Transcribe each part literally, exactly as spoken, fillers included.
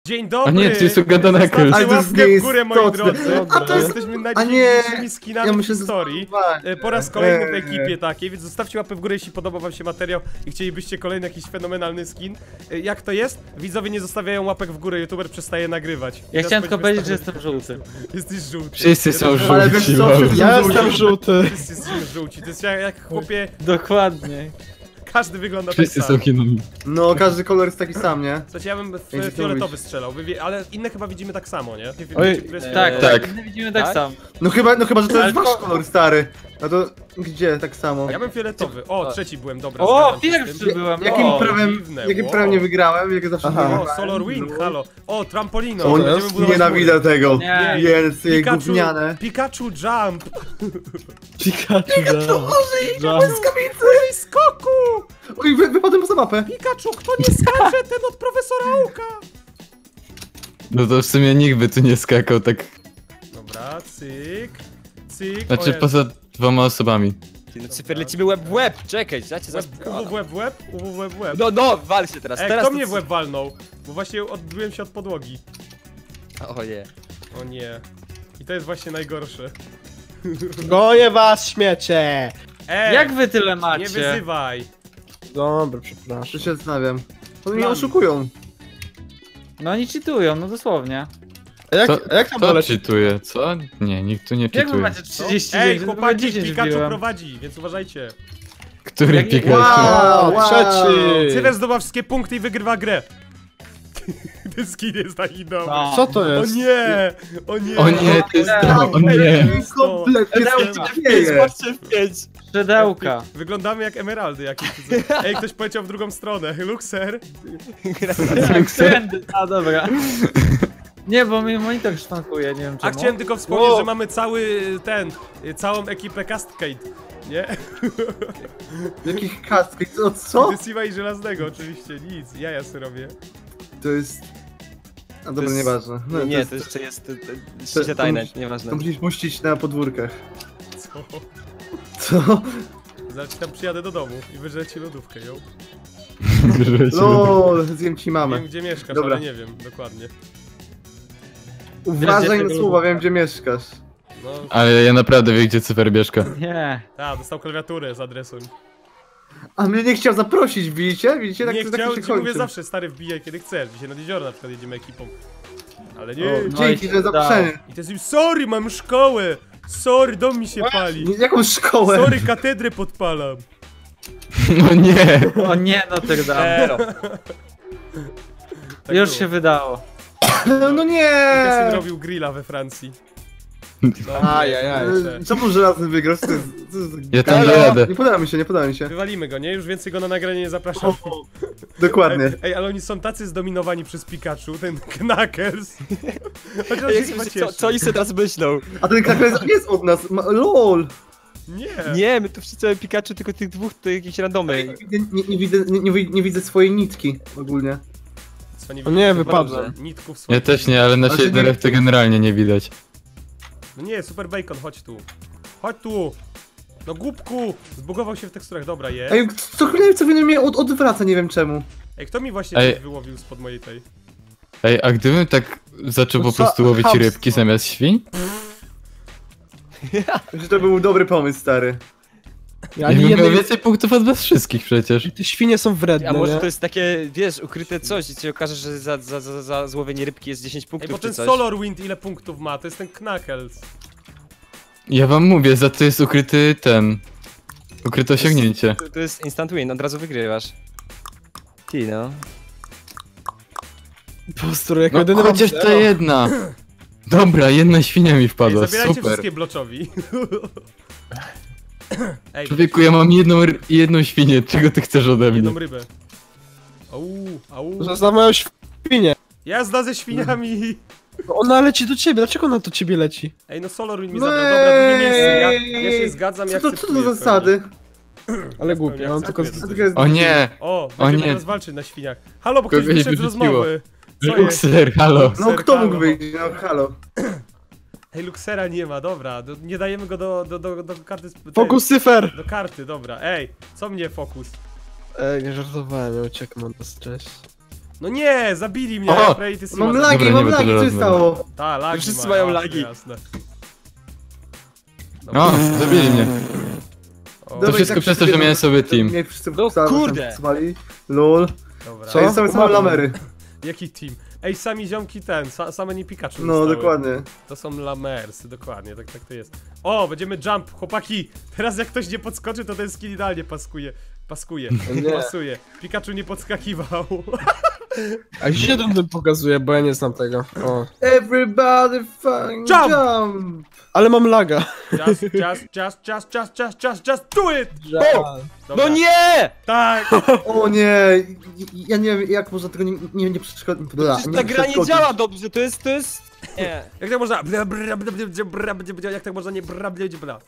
Dzień dobry! A nie, to jest ugadana jakaś. Zostawcie łapkę w górę, moi drodzy. A to jest... Jesteśmy A nie! najdziwniejszymi skinami Ja w muszę historii. zdecydować. E, Po raz kolejny w Eee. ekipie takiej, więc zostawcie łapę w górę, jeśli podoba wam się materiał i chcielibyście kolejny jakiś fenomenalny skin. E, Jak to jest? Widzowie nie zostawiają łapek w górę, youtuber przestaje nagrywać. Ja Teraz chciałem tylko będziemy powiedzieć, że stawiać- jestem żółty. Jesteś żółty. Wszyscy są Ale wiesz żółci, co, wow. wszyscy Ja są jestem żółty. Wszyscy są żółci, to jest jak, jak chłopie, Dokładnie. każdy wygląda Wszyscy tak są samo. Chinami. No, każdy kolor jest taki sam, nie? Słuchajcie, ja bym w Jak ty fioletowy mówisz? strzelał, wy wie, ale inne chyba widzimy tak samo, nie? Nie Oj, wiecie, które jest Tak, fioletowe. tak. Tak. Widzimy tak, Tak? sam. No chyba, no chyba, że to Ale jest wasz to- kolor, stary. No to gdzie tak samo? Ja bym fioletowy. O, trzeci byłem, dobra. O, zgadzam się z pierwszy tym. byłem. Jakim O, prawem, dziwne, jakim wow. prawem nie wygrałem, jak zawsze Aha. O, wygrywałem? Solar Wing, halo. O, trampolino. O, Będziemy budować nienawidzę mury. tego. Nie. Więc je Pikachu, gówniane. Pikachu jump. Pikachu, da. Ej, skoku! Oj, wy, wypadłem poza mapę. Pikachu, kto nie skacze, ten od profesora Ołka. No to w sumie nikt by tu nie skakał tak. Dobra, cyk. Cyk. Znaczy o Jezu. poza dwoma osobami. Ty, no cyfer, lecimy łeb w łeb, czekaj, znacie zaraz... Łeb, uwu w łeb w łeb, uwu w łeb w łeb. No, no, wal się teraz, Ej, teraz kto to mnie w c- łeb walnął? Bo właśnie odbiłem się od podłogi. O nie. O nie. I to jest właśnie najgorsze. Goję was, śmiecie! Ej, Jak wy tyle nie macie? wyzywaj. Dobra, To przepraszam. się zastanawiam. Oni mnie Plan. oszukują. No oni cheatują, no dosłownie. A jak, To, a jak tam kto doleci? czytuje? Co? Nie, nikt tu nie Jak wy czytuje. macie trzydzieści Ej, dziewięć? chłopaki, dziesięć Pikachu wbiłem. prowadzi, więc uważajcie. Który Jak- Pikachu? Wow, wow. Trzeci! Cywer zdobywa wszystkie punkty i wygrywa grę. Ten skin jest taki dobry. No. Co to O jest? nie! O nie! O nie, to jest Ej, to, o nie. Kompletnie Perełka. co się dzieje. Patrzcie w pięć! Szydełka. Wyglądamy jak emeraldy jakieś. Ej, ktoś poleciał w drugą stronę. Luxer. Tak, trendy. A dobra. Nie, bo mi monitor szwankuje, nie wiem A czemu. chciałem tylko wspomnieć, Wow. że mamy cały ten, całą ekipę Cascade. Nie? Jakich kaski, co? co? Decywa i żelaznego oczywiście, nic, jaja sobie robię. To jest... A dobra, jest- nieważne. No, Nie, jest- to jeszcze jest... To, to, to- ściśle tajne, to- nieważne. To musisz puścić na podwórkach. Co? Co? Zaraz tam przyjadę do domu i wyżrę ci lodówkę, ją. LOL, zjem ci mamę. Wiem gdzie mieszkasz, Dobra. ale nie wiem dokładnie. Uważaj na tego słowa, wiem gdzie mieszkasz. No, Ale ja naprawdę wiem, gdzie cyfer mieszka. Nie. a, dostał klawiaturę z adresem. A mnie nie chciał zaprosić, widzicie? Widzicie? Tak, Nie tak chciał, się ci mówię kończy. zawsze, stary, wbijaj kiedy chcesz. Dzisiaj nad jezioro na przykład jedziemy ekipą. Ale nie. O, No dzięki, i że się zaproszenie. I to jest sorry, mam szkołę! Sorry, dom mi się pali! Nie, Jaką szkołę? Sorry, katedrę podpalam! No nie. O nie, Notre Dame. Ero. Tak Już było. się wydało. No nie! Kasyn robił grilla we Francji. Ajajaj. E, Czemu żelazny wygrał? Co to jest- co to jest- Ja tam Halo? dojadę. Nie podoba mi się, nie podoba mi się. Wywalimy go, nie? Już więcej go na nagranie nie zapraszam. Dokładnie. Ej, ej, ale oni są tacy zdominowani przez Pikachu, ten Knuckles. Chociaż Ej, się jak chyba słyszycie, co, cieszy. co oni sobie teraz myślą? A ten kakles nie jest od nas. Ma, LOL! Nie! Nie, my tu wszyscy mamy Pikachu, tylko tych dwóch to jakieś randomy. Nie, widzę- nie, nie, widzę, nie, nie, wi- nie widzę swojej nitki ogólnie. Co, nie O nie, widzicie wypadłem. nitków Ja swoich? też nie, ale na Znaczy, shaderach to generalnie nie widać. No nie, Super Bacon, chodź tu. Chodź tu! No głupku! Zbugował się w teksturach, dobra, jest. Ej, co chwilę co chwilę mnie od, odwraca, nie wiem czemu. Ej, kto mi właśnie Ej. coś wyłowił spod mojej tej? Ej, a gdybym tak zaczął No po co, prostu łowić chamstwo. rybki zamiast świń? Że to był dobry pomysł, stary. Ja Ja bym nie miał jednej... więcej punktów od was wszystkich przecież. Te świnie są wredne, No nie? tak. A może to jest takie, wiesz, ukryte coś i ci okaże, że za, za, za, za złowienie rybki jest dziesięć Ej, punktów bo czy ten coś. Solar Wind ile punktów ma? To jest ten Knuckles. Ja wam mówię, za to jest ukryty ten... Ukryte osiągnięcie. To, to jest instant win, od razu wygrywasz. Ty no. Postur, jak No jedyny chociaż mam ta jedna. Dobra, jedna świnia mi Ej, wpadła, zabierajcie super. wszystkie bloczowi. Ej, Człowieku, ja mam jedną, r- jedną świnię, czego ty chcesz ode mnie? jedną rybę. Au, au. Za moją świnię. Jazda ze świniami! No ona leci do ciebie, dlaczego ona do ciebie leci? Ej, no Solar Wind mi No zabrał. Dobra, drugie miejsce. Ja, ej. ja się zgadzam, Co ja to, co to akceptuję za w zasady? Ale Ja głupie, spełniam, mam tylko... akceptuję. A tylko jest- O nie! O, O będziemy nie. teraz walczyć na świniach. Halo, bo ktoś Kogoś wyszedł z wyrzuciło. rozmowy. Co jest? Luxer, halo. No kto mógł Halo. wyjść? No halo. Ej, Luxera nie ma, dobra. Do, nie dajemy go do, do, do, do karty... sp- tej- Fokus cyfer! Do karty, dobra. Ej, co mnie fokus? Ej, nie żartowałem, ja uciekam od nas, cześć. No nie, zabili mnie, O! Frey, ty Mam Sima. lagi, Dobra, mam nie lagi, będę co się rozmawiał. stało? Ta, lagi Wszyscy ma, mają jasne, lagi. Jasne. O, zabili mnie. O, To wszystko i tak przez to, że wszyscy miałem wiedzą, sobie że team. mnie wszyscy No wstali, kurde. wstali. Lol. dobra. To jest same, same lamery. Jaki team? Ej, sami ziomki ten, sa, same nie Pikachu No, zostały. dokładnie. To są lamersy, dokładnie, tak, tak to jest. O, będziemy jump, chłopaki! Teraz jak ktoś nie podskoczy, to ten skin idealnie paskuje. Paskuje, Nie. pasuje. Pikachu nie podskakiwał. A gdzie ten tym pokazuje, bo ja nie znam tego. O. Everybody fucking Jump! jump! Ale mam laga. Just, just, just, just, just, just, just, just do it! O! Dobra. No nie! Tak! O nie, ja nie wiem jak można tego nie, nie, nie przeszkodzić. Przecież ta gra nie działa dobrze, to jest, to jest... Nie. Jak tak można... bla, bla, bla, bla, bla, bla, bla, Jak tak można nie... bla, bla, bla.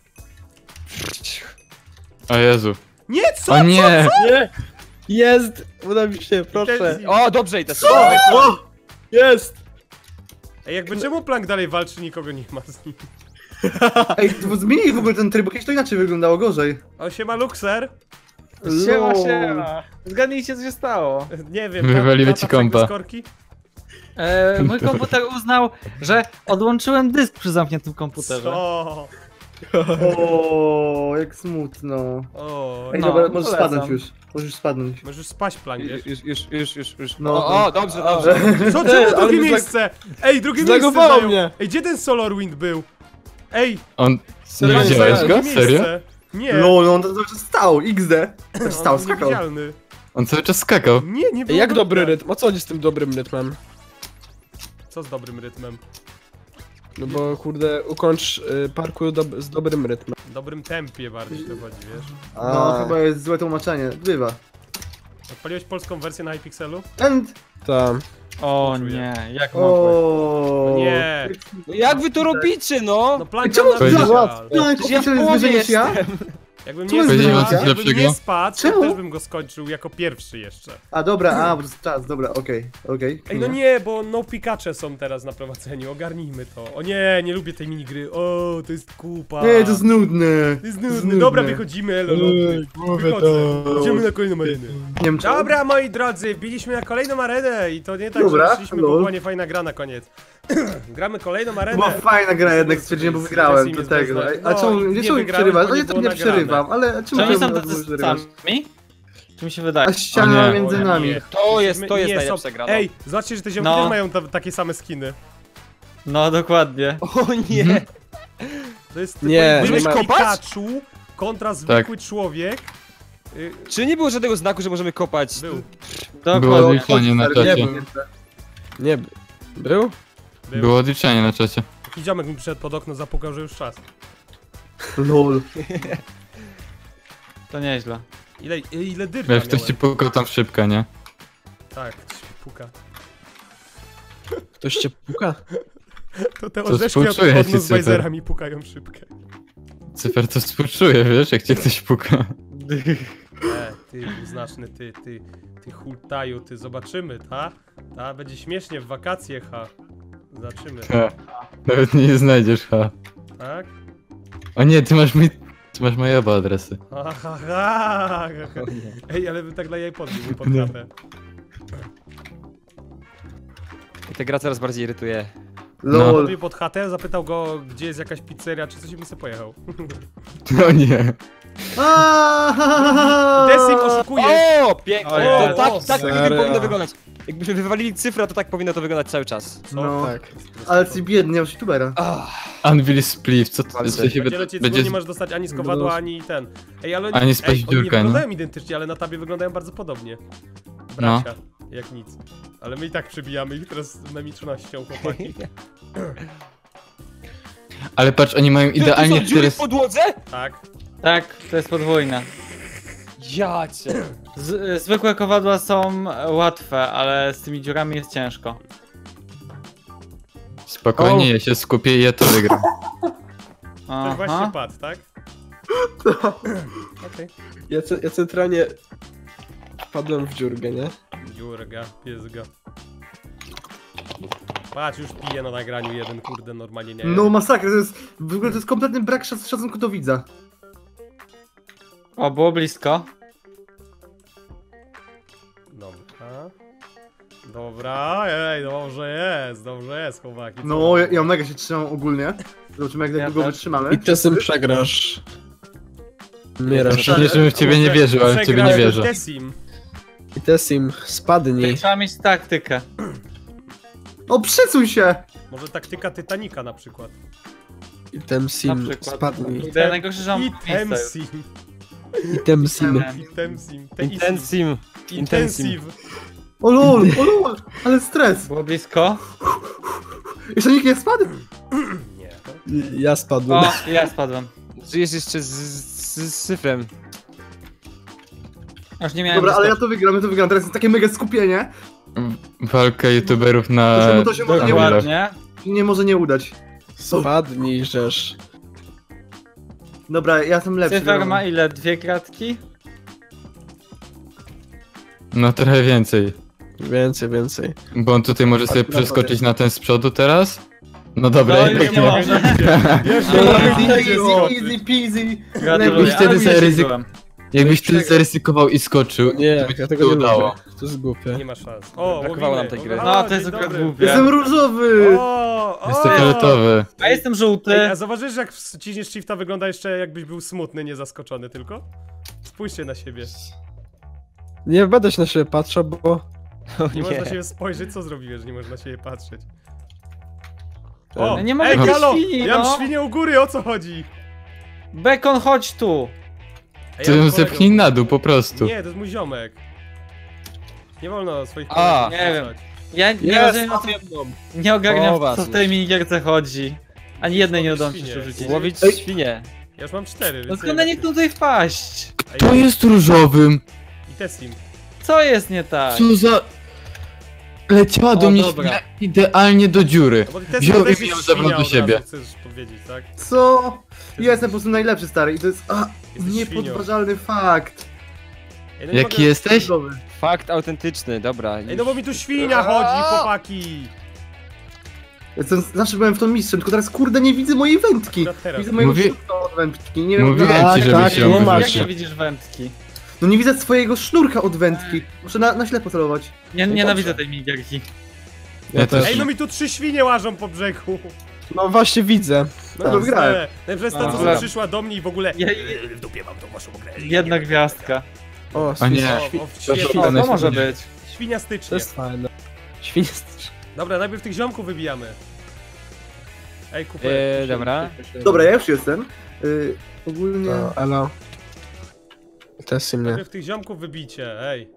O Jezu. Nie, co? O nie! Nie! Jest! Uda mi się, proszę. Ten- O, dobrze i to O! O! Jest! Ej, jakby czemu Plank dalej walczy, nikogo nie ma z nim? Ej, to zmienili w ogóle ten tryb, bo kiedyś to inaczej wyglądało, gorzej. O, siema Luxer. Siema, Lol. siema. Zgadnijcie, co się stało. Nie wiem, Wywaliły tata ci kompa. wszak bez korki? E, mój komputer uznał, że odłączyłem dysk przy zamkniętym komputerze. Co? O, jak smutno. O, Ej, No, dobra, możesz polecam. spadnąć już. Możesz spadnąć. możesz spać, Plank, wiesz? Już, już, już, już, już. No. O, o, dobrze, dobrze. Co, Ty, czemu ale drugie mi zlag- miejsce? Ej, drugie miejsce zlagowało zajął. mnie. Ej, gdzie ten Solarwind był? Ej, On... Serio, Nie nie widziałeś zajął go? drugie Serio? miejsce. Nie, Lol, on to cały czas stał, X D. Też on stał, był skakał. niewidzialny. On cały czas skakał. Nie, nie było Jak go dobry widać. rytm? O co chodzi z tym dobrym rytmem? Co z dobrym rytmem? No bo kurde, ukończ y, parkour dob z dobrym rytmem. W dobrym tempie bardziej to chodzi, wiesz? No, A, chyba jest złe tłumaczenie. Bywa. Odpaliłeś polską wersję na iPixelu? And... tam. O Czuję. nie, jak mogłem. O. Nie. No jak wy to robicie, no? No Plank Czemu miał na Powiedzieć- wyjazd. No, Przecież ja w jest połowie wyżej niż ja? Jakbym Czemu nie, jest spadł, wyjazd? jakbym nie Lepszego? spadł, to Czemu? też bym go skończył jako pierwszy jeszcze. A dobra, a, bo to jest czas, dobra, okej, okej. Ej, no nie, bo no Pikacze są teraz na prowadzeniu, ogarnijmy to. O nie, nie lubię tej minigry. O, to jest kupa. Nie, to jest nudne. To jest nudne. Dobra, wychodzimy, elo, lody. Wychodzę. Idziemy na kolejną arenę. Nie wiem, czy... Dobra, moi drodzy, biliśmy na kolejną arenę i to nie tak, Dobra, że szliśmy, bo lol. była niefajna gra na koniec. Gramy kolejną arenę. Była fajna gra jednak, stwierdziłem, bo wygrałem, Resim to jest tego. bez- Ej, A no, czemu, nie nie czemu mi wygrałeś, przerywasz? bo No nie ja tak było nie nagrane. przerywam, ale czemu Czy oni są czemu tacy przerywasz? sami? Czy mi się wydaje? A ściana O nie. między O nami. nie. To jest, to jest Nie, najlepsza są- gra. No. Ej, zobaczcie, że te ziomki No. też mają ta, takie same skiny. No dokładnie. O nie! To jest Nie, tylko nie ma- Pikachu kontra zwykły człowiek. Y, Czy nie było żadnego znaku, że możemy kopać? Był, Było Dokładnie. odliczanie na Nie czacie. wiem. Nie, b- był? był. Było odliczanie na czacie. Taki ziomek mi przyszedł pod okno, zapukał, że już czas. Lol. To nieźle. Ile, ile dyrka Wiesz, ktoś ci miałem? pukał tam w szybkę, nie? Tak, ktoś mi puka. Ktoś cię puka? To te To orzeszki od, współczuję od ci, Nussweisera mi pukają szybkę. Cyfer to współczuje, wiesz, jak cię ktoś puka. E, ty znaczny, ty, ty, ty hultaju, ty, zobaczymy, ta? Ta, będzie śmiesznie w wakacje, ha. Zobaczymy, Ha. Nawet nie znajdziesz, ha. tak? O nie, ty masz mi... Ty masz moje oba adresy. Ha, ha, ha, ha. Ej, ale bym tak dla jej podbił mu pod kratę. I ta gra coraz bardziej irytuje. Lol. Podbił pod chatę, zapytał go, gdzie jest jakaś pizzeria, czy coś i bym sobie pojechał. No nie. Aaaa! Desim oszukuje! O, pięknie! O, To tak, o, tak serio? to powinno wyglądać. Jakbyśmy wywalili cyfrę, to tak powinno to wyglądać cały czas. No, Tak. ale ty biedny, ja już youtubera. Unreal Spliff, co to Bardzo. w sensie Będzie lecieć, będzie... nie możesz dostać ani z kowadła, ani ten. Ej, ale Ani spaść ej, w oni nie dziurkę, no. wyglądają identycznie, ale na tabie wyglądają bardzo podobnie. Bracia, jak nic. Ale my i tak przebijamy ich teraz memicznością, chłopaki. Ale patrz, oni mają idealnie Tu są dziury tyle... w podłodze? Tak. Tak, to jest podwójne. Ja cię. Z, zwykłe kowadła są łatwe, ale z tymi dziurami jest ciężko. Spokojnie, ja się skupię i ja to wygram. To właśnie Aha. padł, tak? Okej. Ja, ce- ja centralnie wpadłem w dziurkę, nie? Dziurga, piesga. Patrz, już pije na nagraniu jeden, kurde, normalnie nie. No masakra, to jest, w ogóle to jest kompletny brak szac szacunku do widza. O, było blisko. Dobra. Dobra, ej, dobrze jest, dobrze jest, chłopaki. co? No, ja, ja mega się trzymam ogólnie. Zobaczymy jak Ja długo też. wytrzymamy. I czasem przegrasz. Umierasz. Nie, żebym w ciebie nie wierzył, ale w ciebie nie wierzę. Tesim. I Tessim, spadnij. Trzeba mieć taktykę. O, przesuń się! Może taktyka Titanica na przykład. I Temsim, Na przykład. spadnij. Kurde, najgorsze, że mam I miejsca już. Temsim. I Temsim. I Temsim. Intensim. Intensive. O lol, o lol, ale stres. Było blisko. Jeszcze nikt nie spadł? Nie. Ja spadłem. O, ja spadłem. Żyjesz jeszcze z, z, z cyfrem. Aż nie miałem Dobra, ale ja blisko. to wygram, ja to wygram. Teraz jest takie mega skupienie. Walka youtuberów na... To się, to się może nie udać. Dokładnie. Nie może nie udać. Spadnij, żeż. Dobra, ja jestem lepszy. Cyfer wiadomo. ma ile? Dwie kratki? No trochę więcej. Więcej, więcej. Bo on tutaj może sobie przeskoczyć na ten z przodu teraz? No dobra, No, jednak już nie nie. może. Easy, easy, easy peasy. Gratuluję. Jakbyś wtedy ale sobie już ryzyk- byłem. Jakbyś wtedy zaryzykował i skoczył, Nie, to by ci ja to tego nie udało. lubię. To jest głupie. Nie ma szans. O, Brakowało łowimy. nam tej gry. O, No, to dzień jest akurat dobry. głupie. Jestem różowy. O, o. Jestem fioletowy. A jestem żółty. Ej, a zauważysz, jak ciśniesz shifta wygląda jeszcze jakbyś był smutny, nie zaskoczony tylko? Spójrzcie na siebie. Nie będę się na siebie patrzał, bo... Nie możesz na Nie. siebie spojrzeć, co zrobiłeś, że nie możesz na siebie patrzeć. O, Ja nie mogę ej, tej Galo, świni, ja mam no. świnię u góry, o co chodzi? Bekon, chodź tu. Ej, Ty ja mam ją kolegę. zepchnij na dół po prostu. Nie, to jest mój ziomek. Nie wolno swoich A, kolegów nie wiem. wrzucać. Ja nie Jest, rozumiem, o co... jedną. Nie ogarniam, O, o co was w tej minigierce chodzi. Ani jednej nie udało mi się Świnie. przerzucić. Łowić Ej. świnie. Ja już mam cztery, No więc skąd ja nie chcę tutaj wpaść? To jest różowym. I Tessim. Co jest nie tak? Co za... Leciała do O, mnie dobra. świnia idealnie do dziury. No bo ty Tessim Wziął też i jest ją zabrał świnia do od siebie. razu, chcesz powiedzieć, tak? Co? Ja jestem po prostu najlepszy, stary. I to jest a, Jesteś niepodważalny fakt. Ej, no nie Jaki mogę- jesteś? Różowy. Fakt autentyczny, dobra. Ej, no bo mi tu świnia chodzi, chłopaki! Jestem, zawsze byłem w tą mistrzem, tylko teraz kurde nie widzę mojej wędki. Akurat teraz. Widzę mojego Mówi- sznurka od wędki. Nie wiem, Mówiłem no, ci, tak, żebyś tak, ją nie masz. Jak wyrzucił. nie widzisz wędki? no nie widzę swojego sznurka od wędki. Muszę na, na ślepo celować. Nie, No nienawidzę dobrze. tej minigierki. Ja też. Ej, no mi tu trzy świnie łażą po brzegu. No właśnie widzę. No Tak, to wygrałem. Najpierw jest ta, co Dobra. przyszła do mnie i w ogóle... Ja- Eee, w dupie mam tą waszą grę. Jedna gwiazdka. O, A nie. O, o, To świetnie. szkoda. O, to może być. to Świniastycznie. jest fajne. Świnie. Dobra, najpierw tych ziomków wybijamy. Ej, kupę. Eee, dobra. Dobra, ja już jestem. Y, ogólnie... No, elo. Tessim nie. Najpierw tych ziomków wybijcie, ej.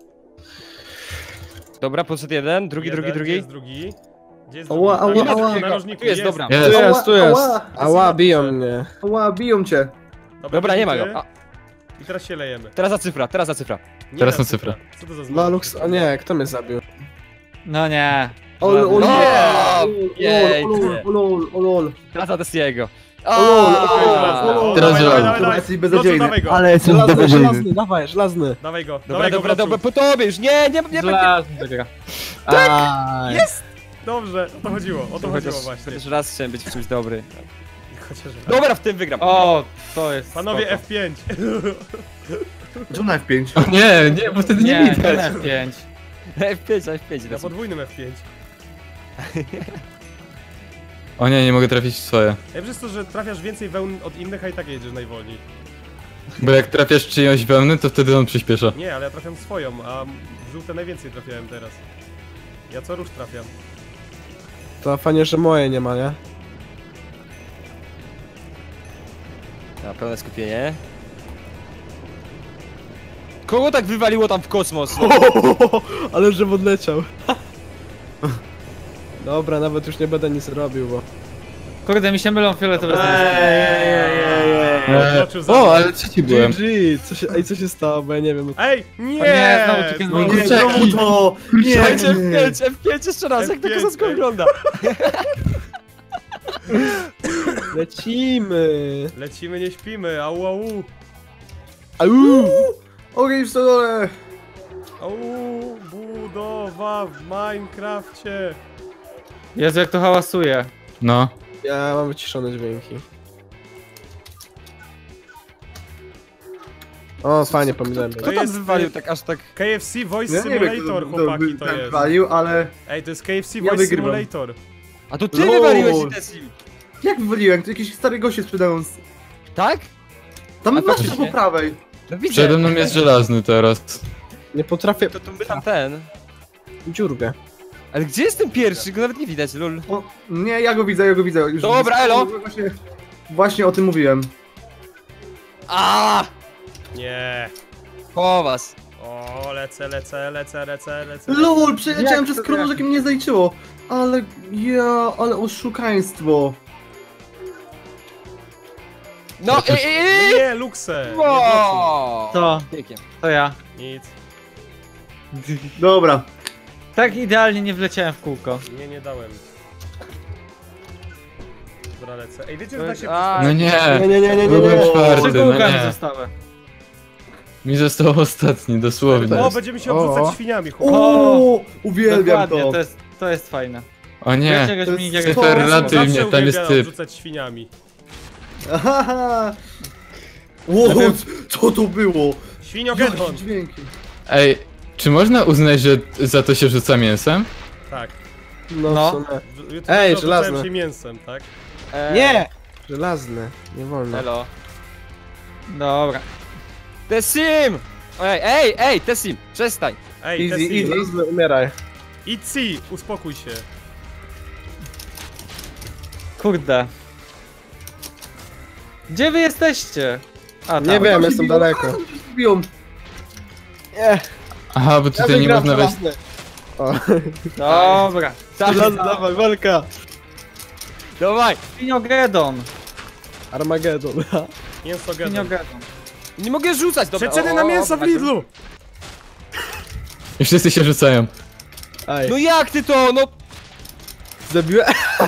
Dobra, podszedł jeden, drugi, Jeden, drugi, Gdzie drugi. jest drugi? Gdzie jest Ała, drugi? ała, Na ała. narożniku Tu jest, dobra. Tu Jest. jest, tu jest. Ała, Ała, biją mnie. Ała, biją cię. Dobra, nie ma go. widzicie? A, I teraz się lejemy. teraz za cyfra, teraz za cyfra. Nie Teraz na na cyfrę. Co to za znak? Malux, o nie, kto mnie zabił? No nie. O, o, o, No, nie, o, lol, o, lol, o, lol. Teraz za Tessiego. O, lol, o, lol. Teraz dawaj, żelazo. dawaj, dawaj, Dobra, jesteś No co, beznadziejny. dawaj go, Ale jestem Żelazny, beznadziejny. żelazny, dawaj, żelazny. dawaj go, Dobra, dawaj go dobra, w dobra, naprzód. po tobie już, nie, nie, nie, nie. Żelazny wygra. Tak! Jest! Dobrze, o to chodziło, o to chodziło Chociaż, właśnie. chociaż raz chciałem być w czymś dobry. Chociaż... Dobra, w tym wygram. O, to jest Panowie spoko. F pięć. Czemu na F pięć? O nie, nie, bo wtedy nie, Nie, nie widać. na F pięć. F pięć, F pięć. Na podwójnym F pięć. O nie, nie mogę trafić w swoje. Ja przez to, że trafiasz więcej wełn od innych, a i tak jedziesz najwolniej. Bo jak trafiasz czyjąś wełnę, to wtedy on przyspiesza. Nie, ale ja trafiam swoją, a w żółte najwięcej trafiałem teraz. Ja co rusz trafiam. To fajnie, że moje nie ma, nie? Na pełne skupienie. Kogo tak wywaliło tam w kosmos? No, Ale że odleciał. Dobra, nawet już nie będę nic robił, bo... Kurde, mi się mylą fioletowe z Eee, Odskoczył za o, mną. ale trzeci byłem. G G, co się, ej, co się stało, bo ja nie wiem. Ej, nie! O nie, znowu chicken Znowu wing. Nie, chicken czemu to? Słuchajcie, F Nie, pięć, F pięć jeszcze raz, jak to F pięć, kozacko ej. wygląda. Lecimy! Lecimy, nie śpimy, au au. Au! Ogień w stodole! Au, budowa w Minecrafcie. Jezu, jak to hałasuje. No. Ja mam wyciszone dźwięki. O, fajnie pomyślałem. To Kto tam jest wywalił tak aż tak... K F C Voice Ja nie wiem, Simulator, kto to- chłopaki, to to by jest. walił, ale... Ej, to jest K F C Ja Voice wygrywam. Simulator. A to ty Lol. wywaliłeś Tesim. Jak wywaliłem? Tu jakieś stare goście sprzedają. z- Tak? Tam A masz faktycznie. po prawej. No widzę. Przede mną jest żelazny teraz. Nie potrafię... To, to by tam ten. Dziurkę. Ale gdzie jest ten pierwszy? Go nawet nie widać, lol. O, nie, ja go widzę, ja go widzę. Już Dobra, elo. Właśnie, właśnie o tym mówiłem. A! Nie. Po was. O, lecę, lecę, lecę, lecę, lecę. LOL, przeleciałem Jak przez to krążek i mnie nie zaliczyło. Ale ja, ale oszukaństwo. No i... i, i. Nie, Luxe. Nie blokuj. Wow. To, Pięknie. to ja. Nic. Dobra. Tak idealnie nie wleciałem w kółko. Nie, nie dałem. Dobra, lecę. Ej, wiecie, że da się... A, No nie, Nie, nie, nie, nie, nie, byłem nie. Trzy czwarty, no kółka mi nie. zostały. Mi został ostatni, dosłownie. O, będziemy się O. obrzucać świniami, chłopaki. O, uwielbiam Dokładnie, to. to jest, to jest fajne. O nie, Wiecie, jakaś to jest minigierka- super. cyfer ratuj Zawsze mnie, tam jest uwielbiam typ. obrzucać świniami. Ahaha. Ło, co to było? Świniogeddon. Jakie dźwięki. Ej, czy można uznać, że za to się rzuca mięsem? Tak. No, No. w sumie. W- jutro Ej, obrzucałem żelazne. się mięsem, tak? e, Nie! Żelazne. Nie wolno. Elo. Dobra. Tesim! Ej, ej, ej, Tesim, przestań. Ej, Easy, Tessie, easy. Żelazne, umieraj. Itzy, uspokój się. Kurde. Gdzie wy jesteście? A, tam. Nie wiem, Tam się jestem biją, daleko. tam się biją. Nie, Aha, bo ja tutaj nie wygram można wejść. żelazne. O, Dobra. żelazne, dawaj, walka. Dawaj. Pinogedon. Armagedon. Mięso Geddon. Pinogedon. Nie mogę rzucać, dobra. Przeceny o, na o, mięso w o, Lidlu! I wszyscy się rzucają. Aj, No jak ty to, no... zabiłem.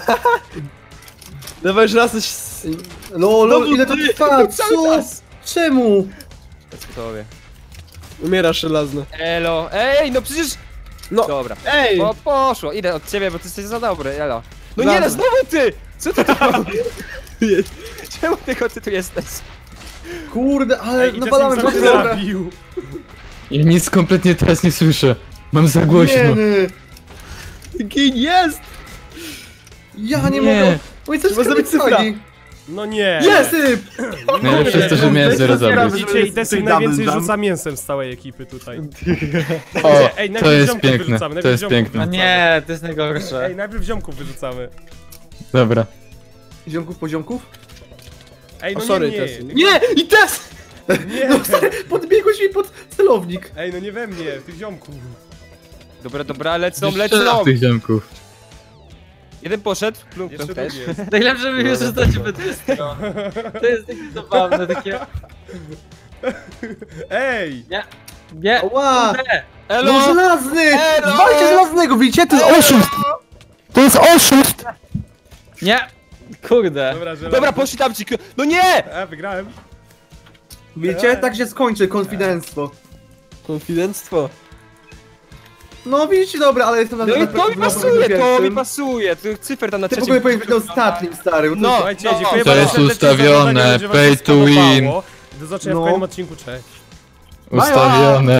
Dawaj żelazne. s- Lol, No, lol, ile to ty- trwa? cały Co? czas. Czemu? Tobie. Umierasz żelazne. Elo, ej, no przecież... No, Dobra. ej! O, poszło, idę od ciebie, bo ty jesteś za dobry, elo. No nie, no Żelazne. znowu ty! Co ty tu Czemu tylko ty tu jesteś? Kurde, ale Ej, i nawalałem Tessie w sam się drogę. zabił. Ja nic kompletnie teraz nie słyszę. Mam za głośno. Nie, Gin jest! ja nie, Nie. mogę. Oj, coś Trzeba zrobić cyfra. No nie. Jest! syp! Najlepsze jest to, że miałem zero zabójstw. Widzicie, i Tessie Double najwięcej jump. rzuca mięsem z całej ekipy tutaj. O, Ej, to najpierw jest ziomków piękne, wyrzucamy, to najpierw jest ziomków piękne. No wyrzucamy. nie, to jest najgorsze. Ej, najpierw ziomków wyrzucamy. Dobra. Ziomków poziomków? Ej, O, no sorry, nie, Tessie. nie. Nie! I też! Nie. No stary, podbiegłeś mi pod celownik. Ej, no nie we mnie, tych ziomków. Dobra, dobra, lecą, Strzela lecą! w tych ziomków. Jeden poszedł, plump Jeszcze też. drugi jest. Najlepsze mi jest, że to ciebie wszystko. To jest takie zabawne, takie... Ej! Nie, Ła! kurde. Elo! No żelazny! Elo! Zwalcie żelaznego, widzicie? To jest oszust! To jest oszust! Nie! Kurde. Dobra, że Dobra, poszli tam ci... No nie! A, wygrałem. Wiecie? Tak się skończy konfidenctwo. Konfidenctwo. No widzicie, dobra, ale jestem na No i na- to mi na- na- pasuje, na to mi pierwszym. pasuje. Tych cyfer tam na Ty w trzecim... ogóle powinieneś być ostatnim, stary. bo to- No. Słuchajcie, no. dziękuję To bardzo jest serdecznie za ustawione, oglądanie, mam nadzieję, że wam się pay to win. spodobało. Do zobaczenia w No. kolejnym odcinku, cześć. Ustawione.